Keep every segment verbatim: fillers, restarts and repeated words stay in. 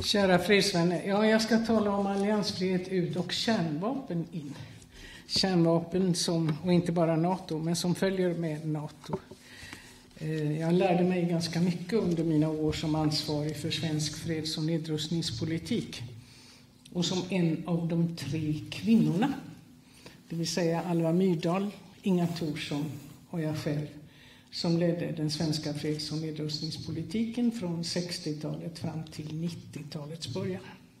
Kära fredsvänner, ja, jag ska tala om alliansfrihet ut och kärnvapen in. Kärnvapen som, och inte bara NATO, men som följer med NATO. Jag lärde mig ganska mycket under mina år som ansvarig för svensk freds- och nedrustningspolitik. Och som en av de tre kvinnorna, det vill säga Alva Myrdal, Inga Thorsson och jag själv, som ledde den svenska freds- och nedrustningspolitiken från sextiotalet fram till nittiotalets början.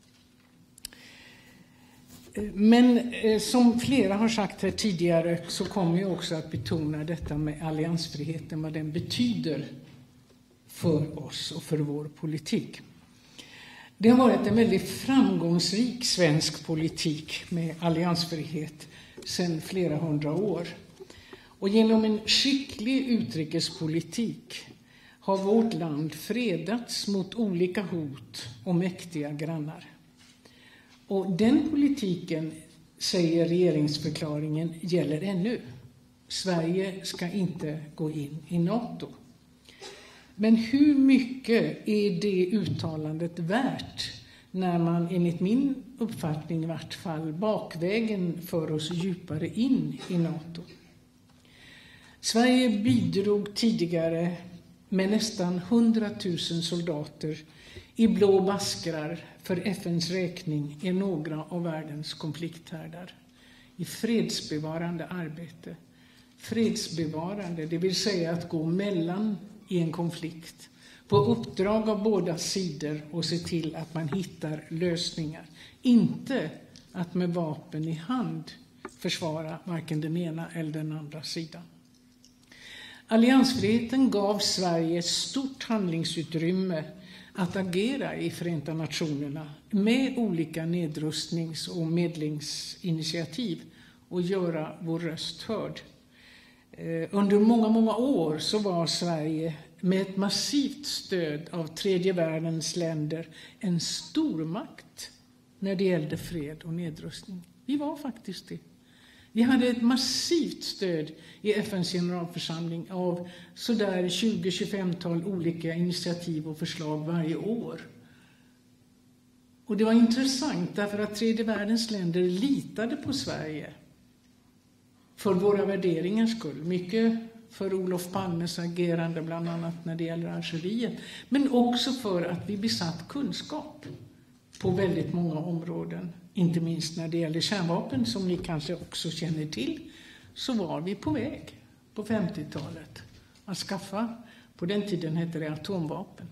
Men som flera har sagt här tidigare så kommer jag också att betona detta med alliansfriheten, vad den betyder för oss och för vår politik. Det har varit en väldigt framgångsrik svensk politik med alliansfrihet sedan flera hundra år. Och genom en skicklig utrikespolitik har vårt land fredats mot olika hot och mäktiga grannar. Och den politiken, säger regeringsförklaringen, gäller ännu. Sverige ska inte gå in i NATO. Men hur mycket är det uttalandet värt när man enligt min uppfattning i vart fall bakvägen för oss djupare in i NATO? Sverige bidrog tidigare med nästan hundratusen soldater i blå baskrar för F N:s räkning i några av världens konflikthärdar. I fredsbevarande arbete. Fredsbevarande, det vill säga att gå mellan i en konflikt. På uppdrag av båda sidor och se till att man hittar lösningar. Inte att med vapen i hand försvara varken den ena eller den andra sidan. Alliansfriheten gav Sverige stort handlingsutrymme att agera i Förenta nationerna med olika nedrustnings- och medlingsinitiativ och göra vår röst hörd. Under många, många år så var Sverige med ett massivt stöd av tredje världens länder en stormakt när det gällde fred och nedrustning. Vi var faktiskt det. Vi hade ett massivt stöd i F N:s generalförsamling av sådär tjugo till tjugofem-tal olika initiativ och förslag varje år. Och det var intressant därför att tredje världens länder litade på Sverige för våra värderingars skull. Mycket för Olof Palmes agerande bland annat när det gäller Algeriet. Men också för att vi besatt kunskap på väldigt många områden. Inte minst när det gäller kärnvapen som ni kanske också känner till. Så var vi på väg på femtiotalet att skaffa, på den tiden hette det atomvapen.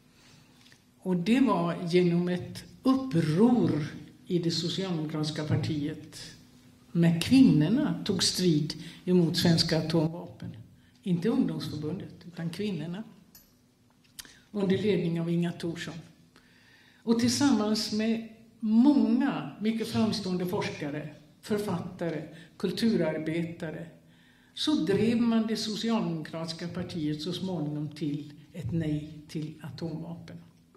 Och det var genom ett uppror i det socialdemokratiska partiet med kvinnorna tog strid emot svenska atomvapen. Inte ungdomsförbundet utan kvinnorna. Under ledning av Inga Thorsson. Och tillsammans med många mycket framstående forskare, författare, kulturarbetare så drev man det socialdemokratiska partiet så småningom till ett nej till atomvapen.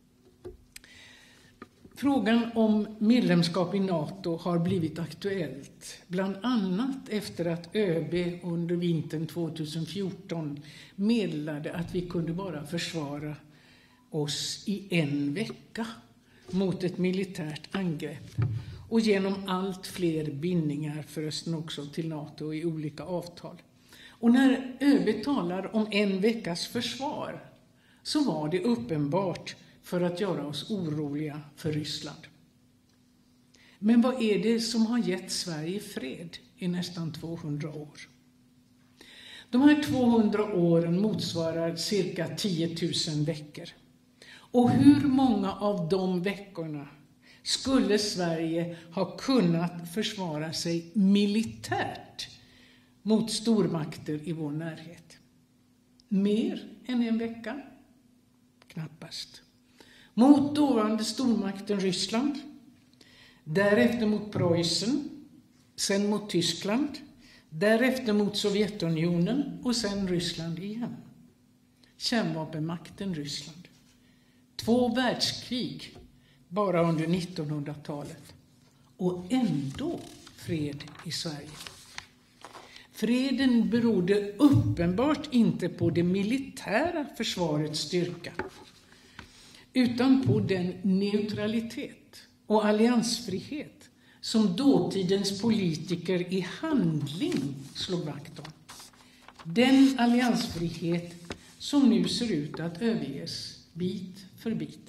Frågan om medlemskap i NATO har blivit aktuellt, bland annat efter att ÖB under vintern tjugohundrafjorton meddelade att vi kunde bara försvara oss i en vecka mot ett militärt angrepp och genom allt fler bindningar förresten också till NATO i olika avtal. Och när ÖB talar om en veckas försvar så var det uppenbart för att göra oss oroliga för Ryssland. Men vad är det som har gett Sverige fred i nästan tvåhundra år? De här tvåhundra åren motsvarar cirka tio tusen veckor. Och hur många av de veckorna skulle Sverige ha kunnat försvara sig militärt mot stormakter i vår närhet? Mer än en vecka? Knappast. Mot dåvarande stormakten Ryssland, därefter mot Preussen, sen mot Tyskland, därefter mot Sovjetunionen och sen Ryssland igen. Kärnvapenmakten Ryssland. Två världskrig bara under nittonhundratalet och ändå fred i Sverige. Freden berodde uppenbart inte på det militära försvarets styrka utan på den neutralitet och alliansfrihet som dåtidens politiker i handling slog vakt om. Den alliansfrihet som nu ser ut att överges bit för bit.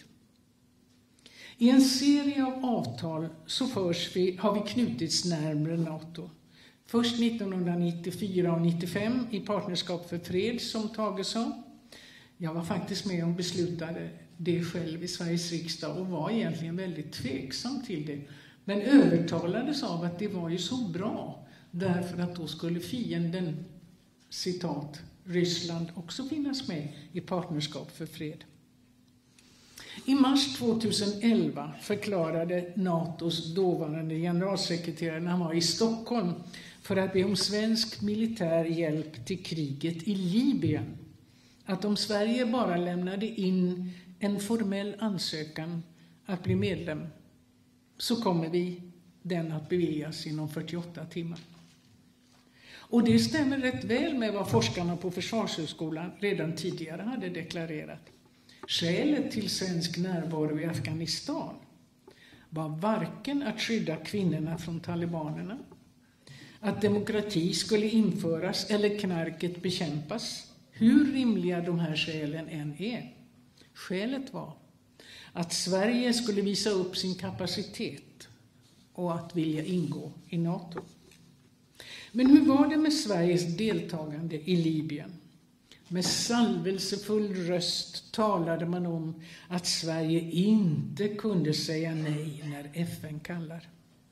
I en serie av avtal så förs vi, har vi knutits närmare NATO. Först nittonhundranittiofyra och nittiofem i Partnerskap för fred, som Tage sa. Jag var faktiskt med och beslutade det själv i Sveriges riksdag och var egentligen väldigt tveksam till det. Men övertalades av att det var ju så bra, därför att då skulle fienden, citat, Ryssland också finnas med i Partnerskap för fred. I mars tjugoelva förklarade NATOs dåvarande generalsekreterare, när han var i Stockholm, för att be om svensk militär hjälp till kriget i Libyen, att om Sverige bara lämnade in en formell ansökan att bli medlem, så kommer vi den att beviljas inom fyrtioåtta timmar. Och det stämmer rätt väl med vad forskarna på Försvarshögskolan redan tidigare hade deklarerat. Skälet till svensk närvaro i Afghanistan var varken att skydda kvinnorna från talibanerna, att demokrati skulle införas eller knarket bekämpas, hur rimliga de här skälen än är. Skälet var att Sverige skulle visa upp sin kapacitet och att vilja ingå i NATO. Men hur var det med Sveriges deltagande i Libyen? Med salvelsefull röst talade man om att Sverige inte kunde säga nej när F N kallar.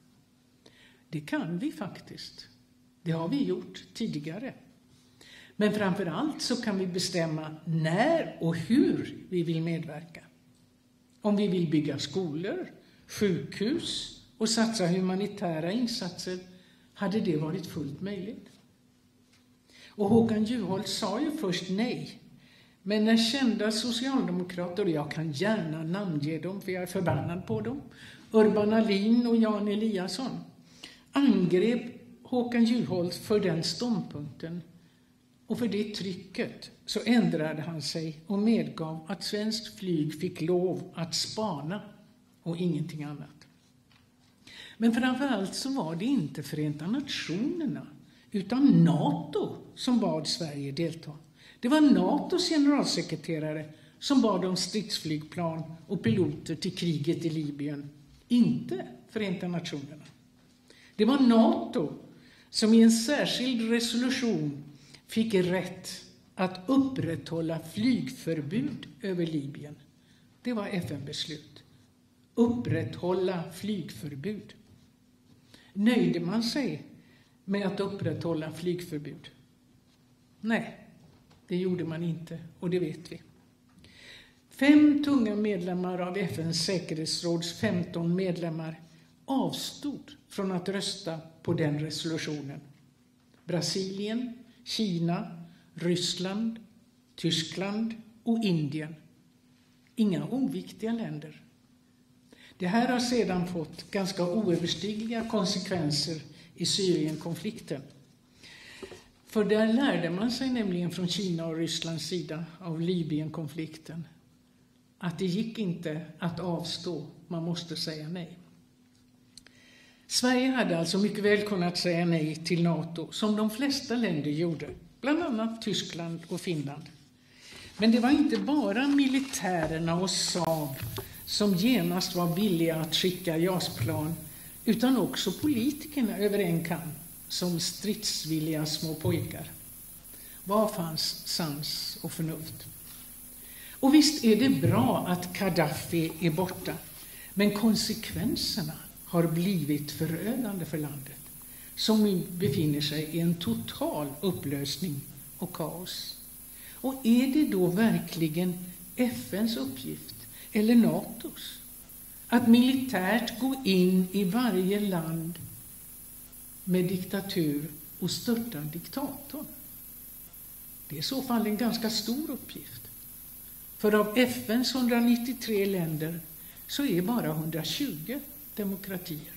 Det kan vi faktiskt. Det har vi gjort tidigare. Men framför allt så kan vi bestämma när och hur vi vill medverka. Om vi vill bygga skolor, sjukhus och satsa humanitära insatser hade det varit fullt möjligt. Och Håkan Juholt sa ju först nej. Men när kända socialdemokrater, och jag kan gärna namnge dem för jag är förbannad på dem, Urban Ahlin och Jan Eliasson, angrep Håkan Juholt för den ståndpunkten. Och för det trycket så ändrade han sig och medgav att svenskt flyg fick lov att spana och ingenting annat. Men framförallt så var det inte Förenta Nationerna utan NATO som bad Sverige delta. Det var NATOs generalsekreterare som bad om stridsflygplan och piloter till kriget i Libyen, inte Förenta Nationerna. Det var NATO som i en särskild resolution fick rätt att upprätthålla flygförbud över Libyen. Det var F N-beslut. Upprätthålla flygförbud. Nöjde man sig med att upprätthålla flygförbud? Nej, det gjorde man inte, och det vet vi. Fem tunga medlemmar av F N:s säkerhetsråds femton medlemmar avstod från att rösta på den resolutionen. Brasilien, Kina, Ryssland, Tyskland och Indien. Inga oviktiga länder. Det här har sedan fått ganska oöverstigliga konsekvenser i Syrienkonflikten. För där lärde man sig nämligen från Kina och Rysslands sida av Libyenkonflikten att det gick inte att avstå, man måste säga nej. Sverige hade alltså mycket väl kunnat säga nej till NATO, som de flesta länder gjorde, bland annat Tyskland och Finland. Men det var inte bara militärerna och Saab som genast var villiga att skicka JAS-plan, utan också politikerna över en kam som stridsvilliga små pojkar. Var fanns sans och förnuft? Och visst är det bra att Gaddafi är borta, men konsekvenserna har blivit förödande för landet, som nu befinner sig i en total upplösning och kaos. Och är det då verkligen F N:s uppgift, eller NATOs, att militärt gå in i varje land med diktatur och störta diktatorn? Det är i så fall en ganska stor uppgift. För av F N:s hundranittiotre länder så är bara hundratjugo demokratier.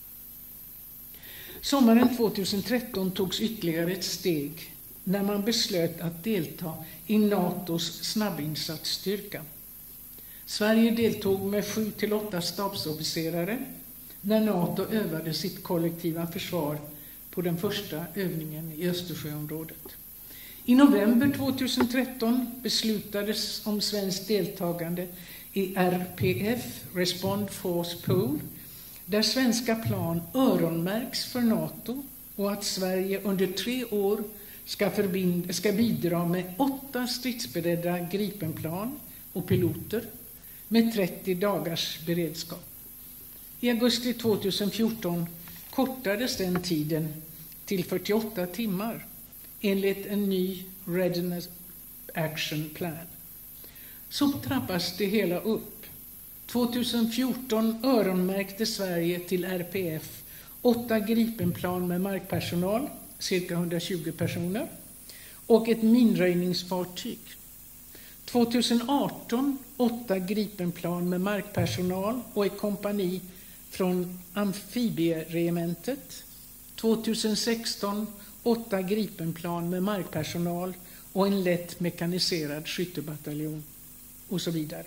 Sommaren tjugohundratretton togs ytterligare ett steg när man beslöt att delta i NATOs snabbinsatsstyrka. Sverige deltog med sju till åtta stabsofficerare när NATO övade sitt kollektiva försvar på den första övningen i Östersjöområdet. I november tjugohundratretton beslutades om svenskt deltagande i R P F, Respond Force Pool, där svenska plan öronmärks för NATO och att Sverige under tre år ska, förbind- ska bidra med åtta stridsberedda Gripenplan och piloter med trettio dagars beredskap. I augusti tjugohundrafjorton kortades den tiden till fyrtioåtta timmar enligt en ny Readiness Action Plan. Så trappas det hela upp. tjugohundrafjorton öronmärkte Sverige till R P F åtta Gripenplan med markpersonal, cirka hundratjugo personer, och ett minröjningsfartyg. tjugohundraarton åtta Gripenplan med markpersonal och ett kompani från amfibieregementet. tjugohundrasexton åtta Gripenplan med markpersonal och en lätt mekaniserad skyttebataljon och så vidare.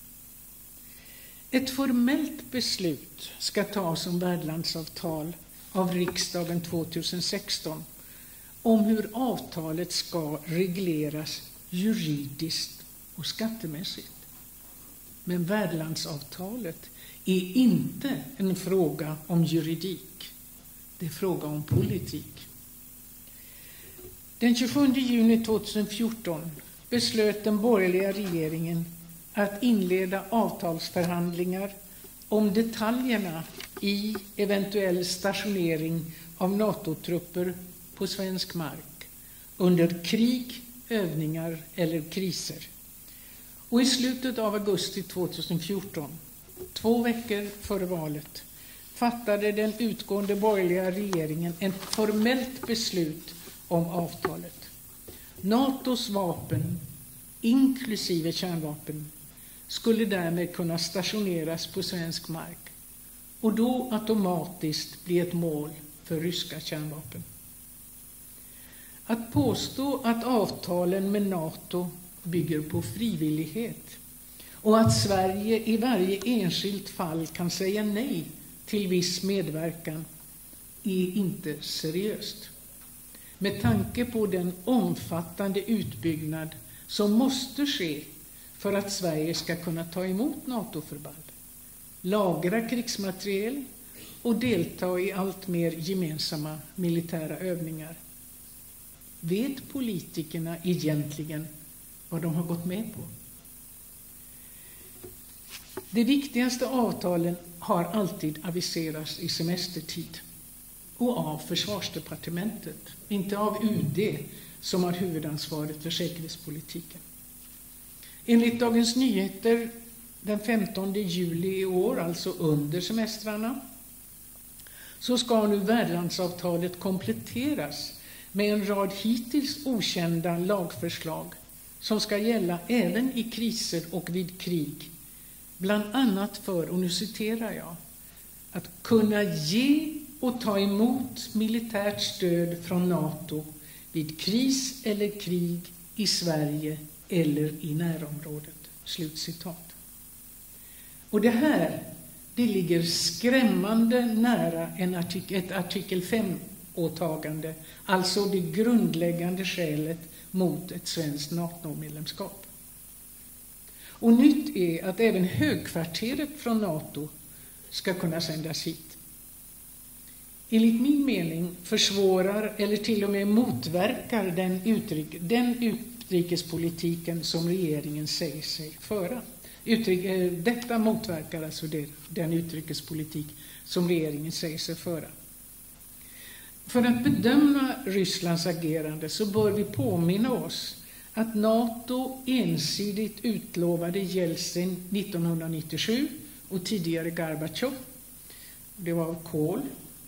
Ett formellt beslut ska tas om värdlandsavtal av riksdagen tjugohundrasexton om hur avtalet ska regleras juridiskt och skattemässigt. Men värdlandsavtalet är inte en fråga om juridik. Det är fråga om politik. Den tjugosjunde juni tjugohundrafjorton beslöt den borgerliga regeringen att inleda avtalsförhandlingar om detaljerna i eventuell stationering av NATO-trupper på svensk mark under krig, övningar eller kriser. Och i slutet av augusti tjugohundrafjorton, två veckor före valet, fattade den utgående borgerliga regeringen ett formellt beslut om avtalet. NATOs vapen, inklusive kärnvapen, skulle därmed kunna stationeras på svensk mark och då automatiskt bli ett mål för ryska kärnvapen. Att påstå att avtalen med NATO bygger på frivillighet och att Sverige i varje enskilt fall kan säga nej till viss medverkan är inte seriöst. Med tanke på den omfattande utbyggnad som måste ske för att Sverige ska kunna ta emot NATO-förband, lagra krigsmateriel och delta i allt mer gemensamma militära övningar. Vet politikerna egentligen vad de har gått med på? De viktigaste avtalen har alltid aviserats i semestertid och av Försvarsdepartementet, inte av U D som har huvudansvaret för säkerhetspolitiken. Enligt Dagens Nyheter den femtonde juli i år, alltså under semestrarna, så ska nu värdlandsavtalet kompletteras med en rad hittills okända lagförslag som ska gälla även i kriser och vid krig. Bland annat för, och nu citerar jag, att kunna ge och ta emot militärt stöd från NATO vid kris eller krig i Sverige eller i närområdet. Slutcitat. Och det här, det ligger skrämmande nära en artikel, ett artikel fem-åtagande, alltså det grundläggande skälet mot ett svenskt NATO-medlemskap. Och nytt är att även högkvarteret från NATO ska kunna sändas hit. Enligt min mening försvårar eller till och med motverkar den, utrik, den utrikespolitiken som regeringen säger sig föra. Utrik, eh, detta motverkar alltså det, den utrikespolitik som regeringen säger sig föra. För att bedöma Rysslands agerande så bör vi påminna oss att NATO ensidigt utlovade Jeltsin nittonhundranittiosju och tidigare Gorbatjov, det var Kohl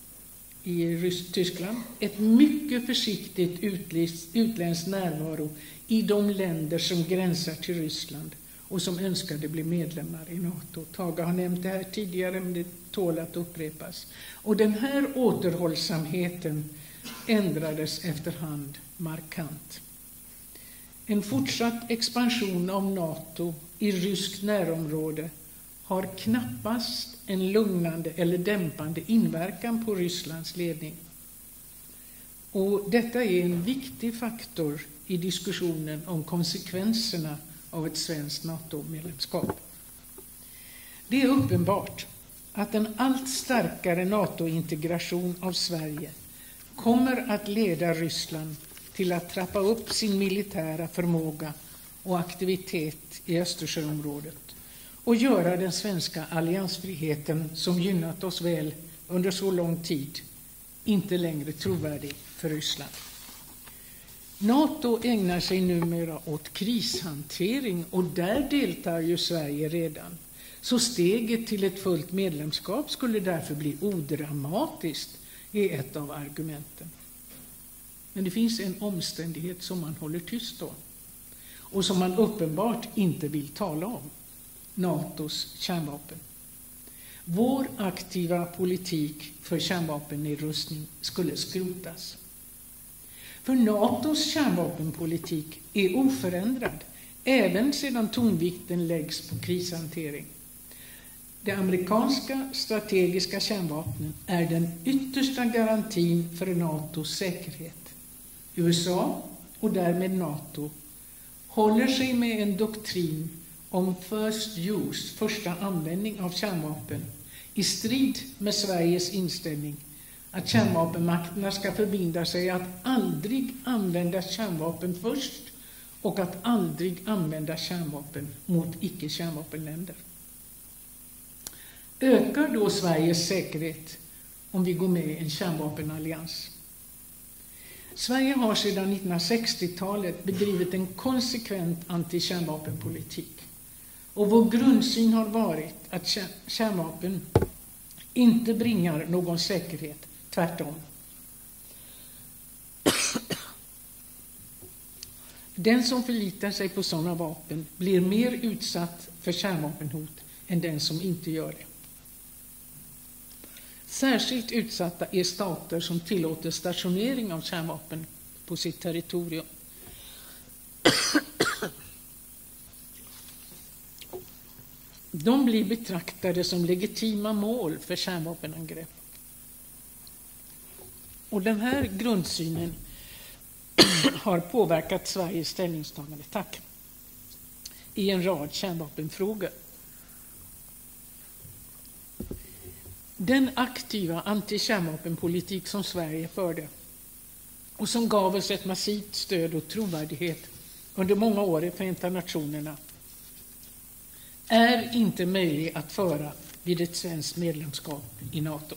i Tyskland, ett mycket försiktigt utländskt närvaro i de länder som gränsar till Ryssland och som önskade bli medlemmar i NATO. Tage har nämnt det här tidigare, men det tål att upprepas. Och den här återhållsamheten ändrades efterhand markant. En fortsatt expansion av NATO i ryskt närområde har knappast en lugnande eller dämpande inverkan på Rysslands ledning. Och detta är en viktig faktor i diskussionen om konsekvenserna av ett svenskt NATO-medlemskap. Det är uppenbart att en allt starkare NATO-integration av Sverige kommer att leda Ryssland till att trappa upp sin militära förmåga och aktivitet i Östersjöområdet och göra den svenska alliansfriheten, som gynnat oss väl under så lång tid, inte längre trovärdig för Ryssland. NATO ägnar sig numera åt krishantering, och där deltar ju Sverige redan. Så steget till ett fullt medlemskap skulle därför bli odramatiskt, är ett av argumenten. Men det finns en omständighet som man håller tyst om och som man uppenbart inte vill tala om: NATOs kärnvapen. Vår aktiva politik för kärnvapennedrustning skulle skrotas. För NATOs kärnvapenpolitik är oförändrad även sedan tonvikten läggs på krishantering. De amerikanska strategiska kärnvapnen är den yttersta garantin för NATOs säkerhet. U S A, och därmed NATO, håller sig med en doktrin om first use, första användning av kärnvapen, i strid med Sveriges inställning att kärnvapenmakterna ska förbinda sig att aldrig använda kärnvapen först och att aldrig använda kärnvapen mot icke-kärnvapenländer. Ökar då Sveriges säkerhet om vi går med i en kärnvapenallians? Sverige har sedan nittonhundrasextiotalet bedrivit en konsekvent antikärnvapenpolitik. Och vår grundsyn har varit att kärnvapen inte bringar någon säkerhet, tvärtom. Den som förlitar sig på sådana vapen blir mer utsatt för kärnvapenhot än den som inte gör det. Särskilt utsatta är stater som tillåter stationering av kärnvapen på sitt territorium. De blir betraktade som legitima mål för kärnvapenangrepp. Och den här grundsynen har påverkat Sveriges ställningstagande, tack, i en rad kärnvapenfrågor. Den aktiva antikärnvapenpolitik som Sverige förde och som gav oss ett massivt stöd och trovärdighet under många år i Förenta nationerna är inte möjlig att föra vid ett svenskt medlemskap i NATO.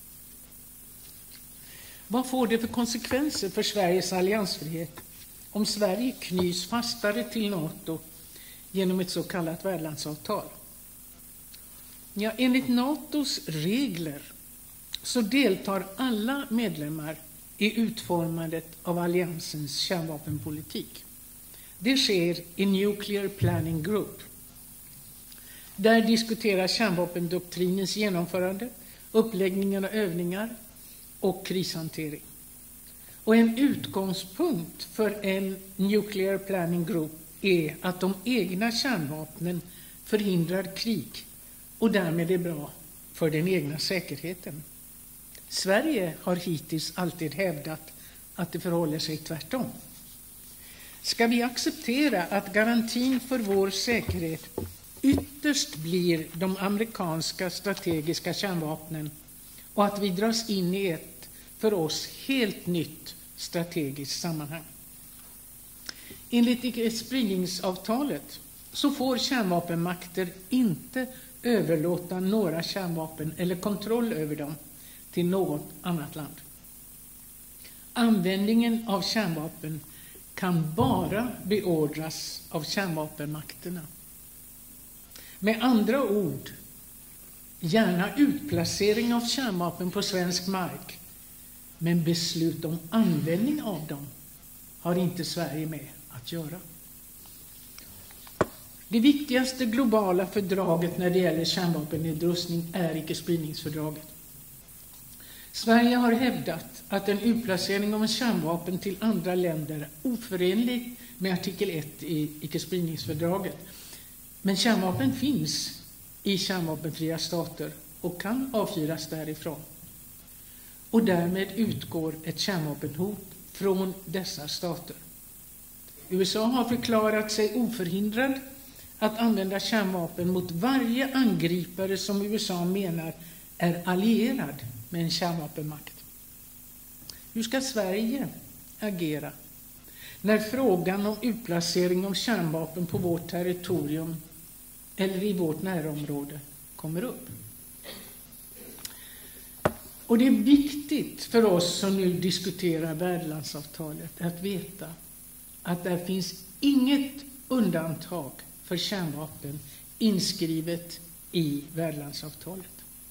Vad får det för konsekvenser för Sveriges alliansfrihet om Sverige knyts fastare till NATO genom ett så kallat värdlandsavtal? Ja, enligt NATOs regler så deltar alla medlemmar i utformandet av alliansens kärnvapenpolitik. Det sker i Nuclear Planning Group. Där diskuteras kärnvapendoktrinens genomförande, uppläggningen av övningar och krishantering. Och en utgångspunkt för en Nuclear Planning Group är att de egna kärnvapnen förhindrar krig och därmed är bra för den egna säkerheten. Sverige har hittills alltid hävdat att det förhåller sig tvärtom. Ska vi acceptera att garantin för vår säkerhet ytterst blir de amerikanska strategiska kärnvapnen och att vi dras in i ett för oss helt nytt strategiskt sammanhang? Enligt icke-spridningsavtalet så får kärnvapenmakter inte överlåta några kärnvapen eller kontroll över dem till något annat land. Användningen av kärnvapen kan bara beordras av kärnvapenmakterna. Med andra ord, gärna utplacering av kärnvapen på svensk mark, men beslut om användning av dem har inte Sverige med att göra. Det viktigaste globala fördraget när det gäller kärnvapennedrustning är icke-spridningsfördraget. Sverige har hävdat att en utplacering av en kärnvapen till andra länder är oförenlig med artikel ett i icke-spridningsfördraget. Men kärnvapen finns i kärnvapenfria stater och kan avfyras därifrån. Och därmed utgår ett kärnvapenhot från dessa stater. U S A har förklarat sig oförhindrad att använda kärnvapen mot varje angripare som U S A menar är allierad med en kärnvapenmakt. Hur ska Sverige agera när frågan om utplacering av kärnvapen på vårt territorium eller i vårt närområde kommer upp? Och det är viktigt för oss som nu diskuterar värdlandsavtalet att veta att där finns inget undantag för kärnvapen inskrivet i värdlandsavtalet.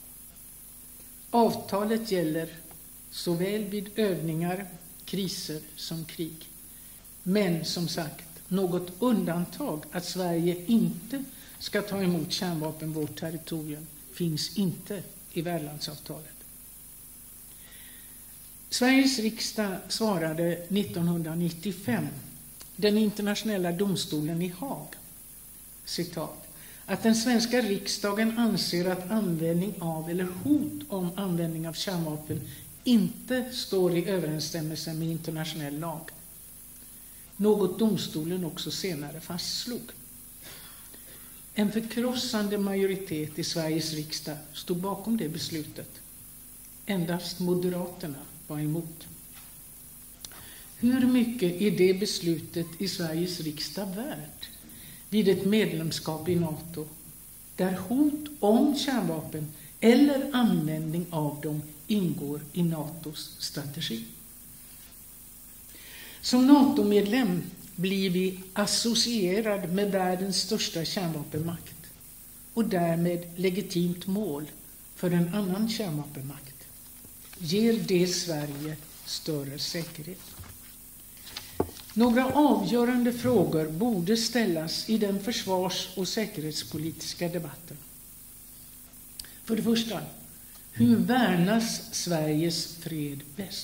Avtalet gäller såväl vid övningar, kriser som krig. Men som sagt, något undantag att Sverige inte ska ta emot kärnvapen på vårt territorium finns inte i värdlandsavtalet. Sveriges riksdag svarade nittonhundranittiofem den internationella domstolen i Haag, citat, att den svenska riksdagen anser att användning av eller hot om användning av kärnvapen inte står i överensstämmelse med internationell lag. Något domstolen också senare fastslog. En förkrossande majoritet i Sveriges riksdag stod bakom det beslutet. Endast Moderaterna var emot. Hur mycket är det beslutet i Sveriges riksdag värt vid ett medlemskap i NATO, där hot om kärnvapen eller användning av dem ingår i NATOs strategi? Som NATO-medlem blir vi associerad med världens största kärnvapenmakt och därmed legitimt mål för en annan kärnvapenmakt. Ger det Sverige större säkerhet? Några avgörande frågor borde ställas i den försvars- och säkerhetspolitiska debatten. För det första, hur värnas Sveriges fred bäst?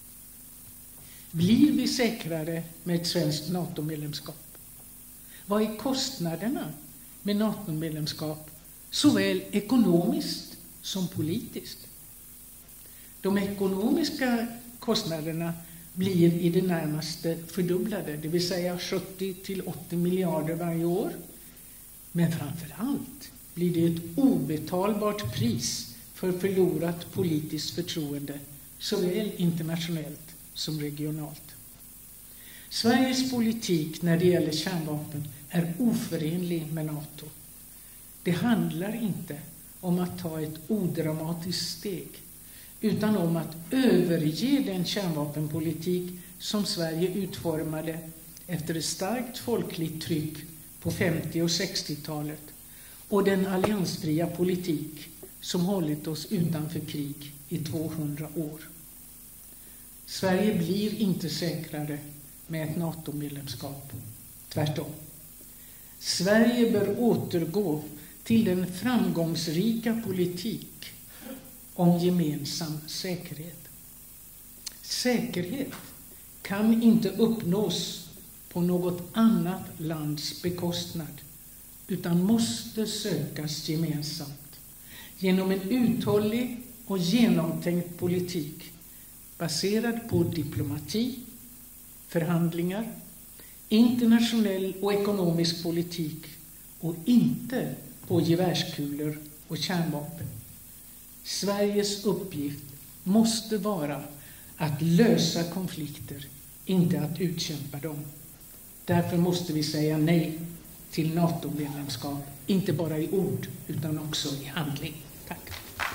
Blir vi säkrare med ett svenskt NATO-medlemskap? Vad är kostnaderna med NATO-medlemskap, såväl ekonomiskt som politiskt? De ekonomiska kostnaderna blir i det närmaste fördubblade, det vill säga sjuttio till åttio miljarder varje år. Men framför allt blir det ett obetalbart pris för förlorat politiskt förtroende, såväl internationellt som regionalt. Sveriges politik när det gäller kärnvapen är oförenlig med NATO. Det handlar inte om att ta ett odramatiskt steg, utan om att överge den kärnvapenpolitik som Sverige utformade efter ett starkt folkligt tryck på femtio- och sextiotalet och den alliansfria politik som hållit oss utanför krig i tvåhundra år. Sverige blir inte säkrare med ett NATO-medlemskap. Tvärtom. Sverige bör återgå till den framgångsrika politik om gemensam säkerhet. Säkerhet kan inte uppnås på något annat lands bekostnad, utan måste sökas gemensamt genom en uthållig och genomtänkt politik baserad på diplomati, förhandlingar, internationell och ekonomisk politik och inte på gevärskulor och kärnvapen. Sveriges uppgift måste vara att lösa konflikter, inte att utkämpa dem. Därför måste vi säga nej till NATO-medlemskap, inte bara i ord utan också i handling. Tack.